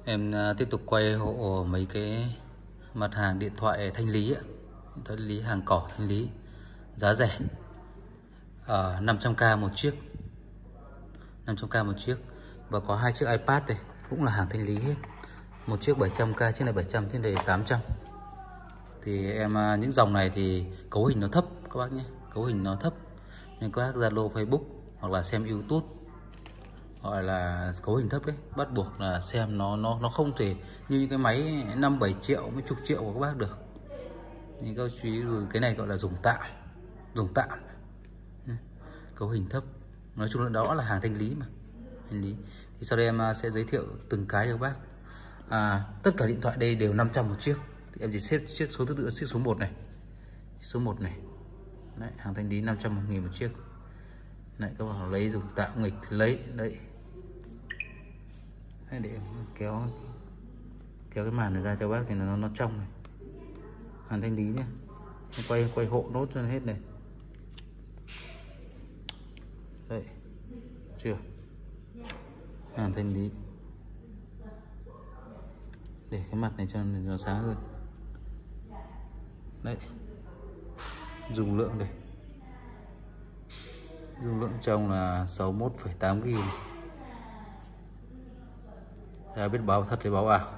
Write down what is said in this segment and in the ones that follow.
Em tiếp tục quay hộ mấy cái mặt hàng điện thoại thanh lý ạ. Điện thoại thanh lý, hàng cỏ thanh lý giá rẻ, 500k một chiếc, 500k một chiếc. Và có 2 chiếc iPad đây cũng là hàng thanh lý hết. Một chiếc 700k, chiếc này 700, chiếc này 800. Thì em những dòng này thì cấu hình nó thấp các bác nhé, cấu hình nó thấp nên các bác Zalo, Facebook hoặc là xem YouTube gọi là cấu hình thấp đấy, bắt buộc là xem nó không thể như những cái máy 5-7 triệu mấy chục triệu của các bác được. Nhưng các chú ý, cái này gọi là dùng tạm, cấu hình thấp. Nói chung là đó là hàng thanh lý mà, thanh lý. Thì sau đây em sẽ giới thiệu từng cái cho các bác. Tất cả điện thoại đây đều 500 một chiếc. Thì em chỉ xếp chiếc số thứ tự, chiếc số 1 này, số 1 này. Đấy, hàng thanh lý 500.000 một chiếc. Đấy, các bạn lấy dùng tạm nghịch thì lấy đấy. Đấy, để kéo cái màn này ra cho bác thì nó trong này. Hàng thanh lý nhé. Em quay hộ nốt cho hết này. Đấy, chưa? Hàng thanh lý. Để cái mặt này cho nó sáng hơn. Đấy, dung lượng đây, dung lượng trong là 61,8 GB. Đã biết báo thật hay báo ảo.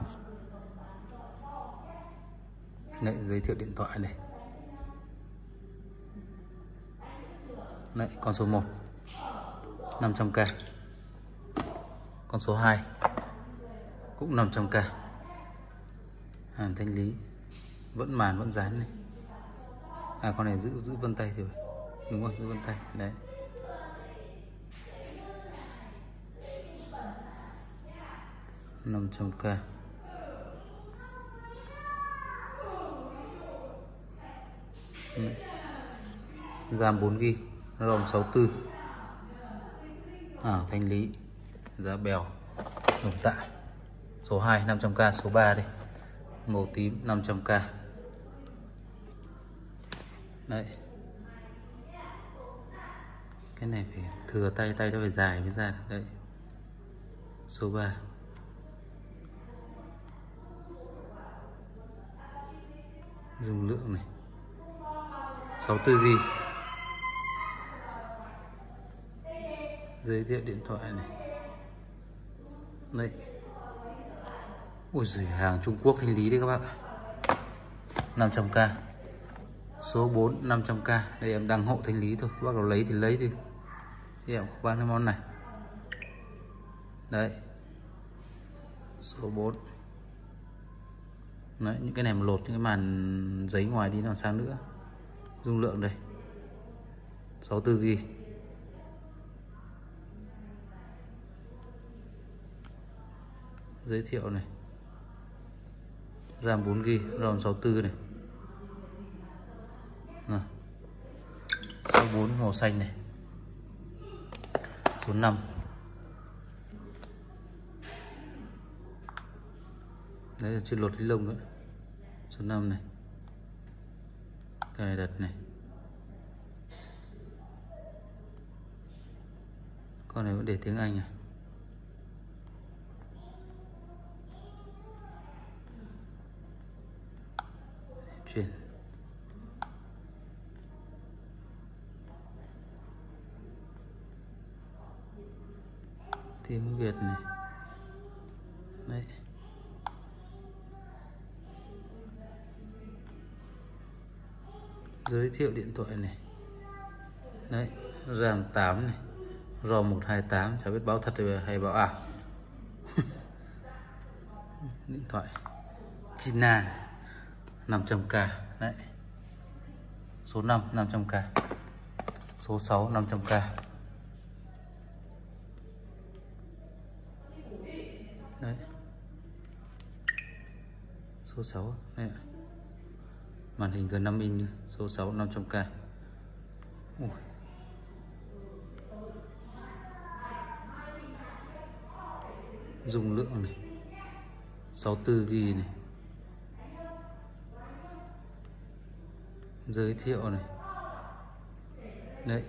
Đấy, giới thiệu điện thoại này. Đấy, con số 1 500k, con số 2 cũng 500k. Hàng thanh lý, vẫn màn vẫn dán này. Con này giữ vân tay thì phải. Đúng rồi, giữ vân tay đấy. $500k. RAM 4GB, ROM 64. Thanh lý, giá bèo, đồng tạ. Số 2 500k, số 3 đây, màu tím 500k. Đấy. Cái này phải thừa tay nó phải dài mới ra được. Đấy. Số 3. Dung lượng này 64GB. Giới thiệu điện thoại này. Đấy. Ui giời, hàng Trung Quốc thanh lý đấy các bác. 500k. Số 4 500k. Đây em đang hộ thanh lý thôi, các bác nào lấy thì lấy đi. Thì em không bán cái món này. Đấy. Số 4. Đấy, những cái này mà lột những cái màn giấy ngoài đi nó sao nữa. Dung lượng đây 64GB. Giới thiệu này. RAM 4GB, ROM 64 này. Số 4 màu xanh này. Số 5. Đấy là chưa lột lý lông nữa. Số 5 này. Cài đặt này. Con này vẫn để tiếng Anh à. Chuyển. Tiếng Việt này. Đấy. Giới thiệu điện thoại này. Đấy, RAM 8 này, ROM 128, chả biết báo thật hay báo ảo. Điện thoại China 500k. Đấy. Số 5 500k. Số 6 500k. Đấy. Số 6 đây. Màn hình gần 5 inch, số 6 500k. Ui. Dung lượng này 64GB này. Giới thiệu này. Đấy,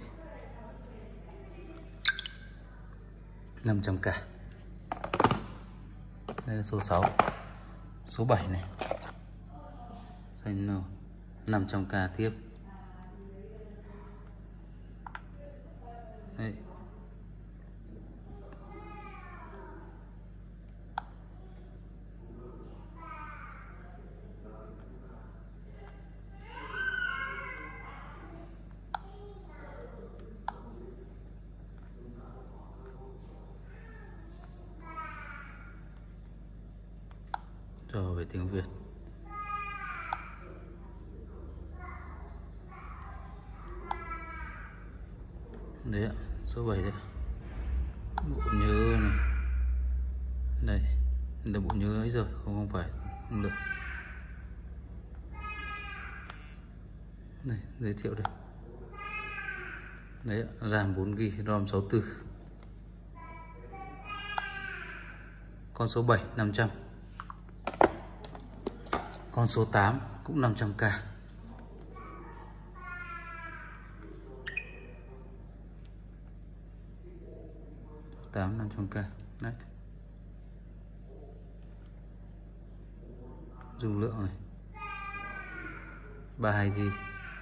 500k. Đây là số 6. Số 7 này. Xanh nâu 500k tiếp. Đấy. Rồi về tiếng Việt. Đấy ạ, số 7 đấy. Bộ nhớ này. Đây, là bộ nhớ ấy rồi, không phải, không được. Đây, giới thiệu đây. Đấy, RAM 4GB, ROM 64. Con số 7 500. Con số 8 cũng 500k. Số 8 500k. Đấy. Dung lượng này 32GB.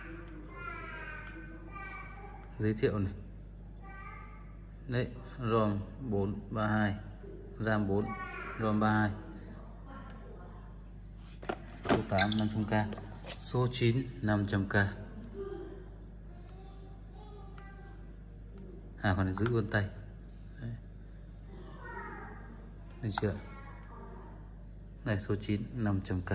Giới thiệu này. Đấy, ROM 432, RAM 4, ROM 32. Số 8 500k. Số 9 500k. Còn này giữ luôn tay. Đấy. Được chưa? Đây, số 9 500k.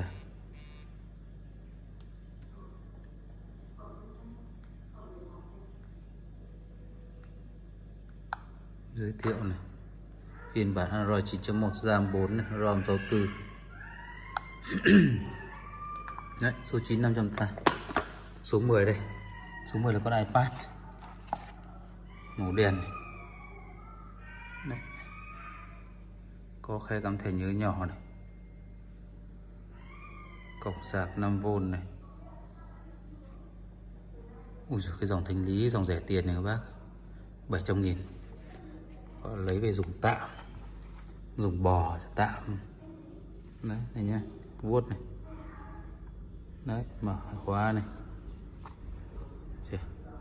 Giới thiệu này. Phiên bản Android 9.1, RAM 4 này, ROM 64. Đấy, số 9 500k. Số 10 đây. Số 10 là con iPad màu đen này. Đấy. Có khe cắm thẻ nhớ nhỏ này. Cổng sạc 5V này. Ui giời, cái dòng thanh lý, dòng rẻ tiền này các bác, 700.000. Lấy về dùng tạm, dùng bò tạm. Đấy, này nhá, vuốt này. Đấy, mở khóa này. Chưa?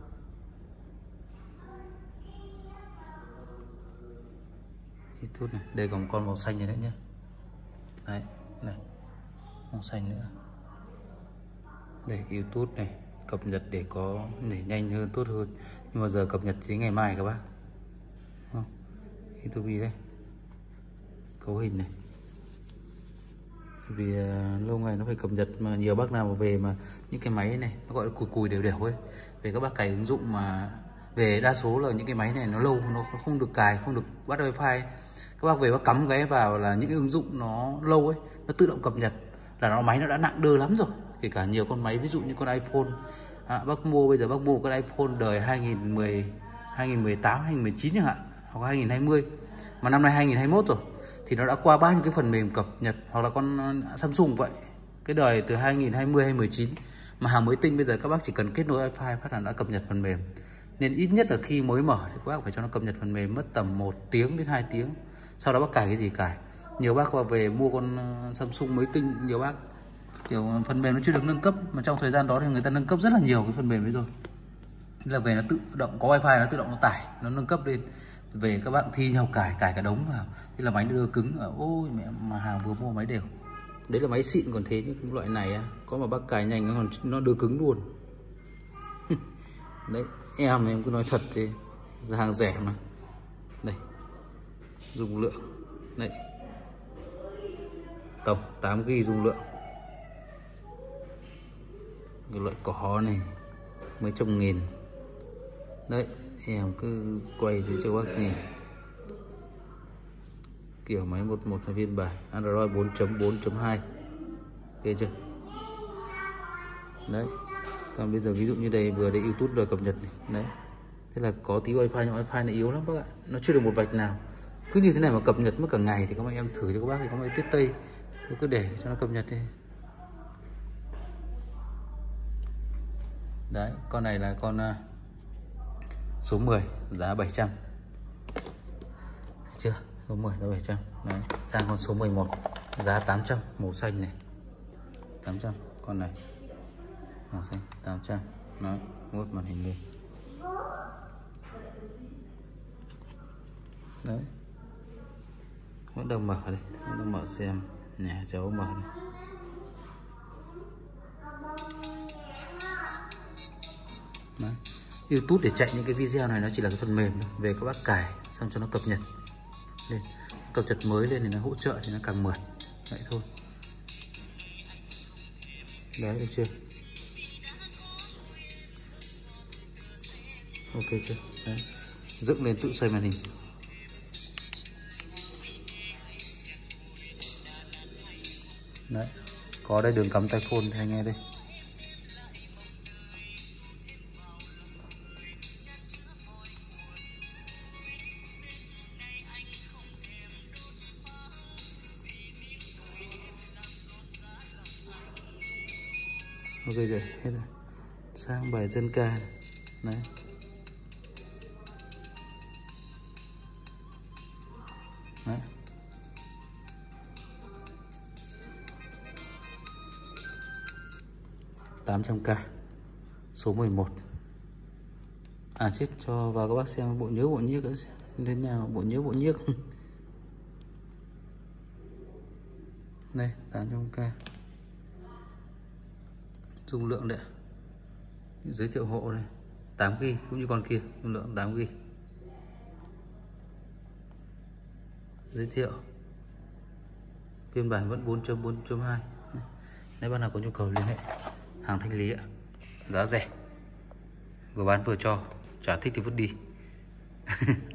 YouTube này, đây còn con màu xanh này nữa nhá. Đấy, này, màu xanh nữa. Đây, YouTube này, cập nhật để có để nhanh hơn, tốt hơn. Nhưng mà giờ cập nhật đến ngày mai các bác. Không? YouTube đây. Cấu hình này. Vì lâu ngày nó phải cập nhật, mà nhiều bác nào mà về mà những cái máy này nó gọi là cùi cùi đều đều ấy, về các bác cài ứng dụng mà về đa số là những cái máy này nó lâu, nó không được cài, không được bắt wifi. Các bác về bác cắm cái vào là những cái ứng dụng nó lâu ấy, nó tự động cập nhật là nó máy nó đã nặng đơ lắm rồi. Kể cả nhiều con máy ví dụ như con iPhone, bác mua bây giờ bác mua con iPhone đời 2010, 2018, 2019 chẳng hạn, hoặc 2020 mà năm nay 2021 rồi, thì nó đã qua bao nhiêu cái phần mềm cập nhật. Hoặc là con Samsung vậy, cái đời từ 2020 hay 19 mà hàng mới tinh, bây giờ các bác chỉ cần kết nối wifi phát là đã cập nhật phần mềm. Nên ít nhất là khi mới mở thì các bác phải cho nó cập nhật phần mềm, mất tầm 1 tiếng đến 2 tiếng. Sau đó bác cài cái gì cài. Nhiều bác về mua con Samsung mới tinh, nhiều bác kiểu phần mềm nó chưa được nâng cấp, mà trong thời gian đó thì người ta nâng cấp rất là nhiều cái phần mềm đấy rồi. Nên là về nó tự động có wifi, nó tự động nó tải, nó nâng cấp lên. Về các bạn thi nhau cài cả đống vào, thế là máy nó đưa cứng. Ôi mẹ, mà hàng vừa mua máy đều. Đấy là máy xịn còn thế, nhưng loại này có mà bác cài nhanh nó còn nó đưa cứng luôn. Đấy, em cứ nói thật thì hàng rẻ mà. Đây, dung lượng đấy, tổng 8GB dung lượng. Cái loại cỏ này mấy trăm nghìn. Đấy, em cứ quay cho bác nhìn kiểu máy 11 là phiên bản Android 4.4.2, ok chưa? Đấy, còn bây giờ ví dụ như đây vừa đây YouTube rồi cập nhật này. Đấy, thế là có tí wifi, nhưng wifi này yếu lắm bác ạ, nó chưa được một vạch nào. Cứ như thế này mà cập nhật mất cả ngày thì các bạn em thử cho các bác, thì các bạn tiếp tay tôi cứ để cho nó cập nhật đi. Đấy, con này là con số 10, giá 700. Được chưa? Số 10 là 700. Đấy, sang con số 11 giá 800, màu xanh này 800, con này màu xanh 800. Nó vuốt màn hình lên. Đấy, vẫn đang mở đây, vẫn đang mở xem nhà cháu mở đây. Đấy. YouTube để chạy những cái video này nó chỉ là cái phần mềm thôi. Về các bác cài xong cho nó cập nhật lên, cập nhật mới lên thì nó hỗ trợ thì nó càng mượt vậy thôi. Đấy, được chưa? Ok chưa? Đấy, dựng lên tự xoay màn hình. Đấy, có đây đường cắm tai phone thì anh nghe đây. Ok rồi, hết rồi. Sang bài dân ca này. Đấy. Đấy. $800k, số 11. À chết, cho vào các bác xem bộ nhớ bộ nhiếc lên nào, bộ nhớ bộ nhiếc. Đây, 800k. Dung lượng đấy. Giới thiệu hộ này, 8GB cũng như con kia, dung lượng 8GB. Giới thiệu. Phiên bản vẫn 4.4.2. Nếu bạn nào có nhu cầu liên hệ. Hàng thanh lý ạ. Giá rẻ. Vừa bán vừa cho, chả thích thì vứt đi.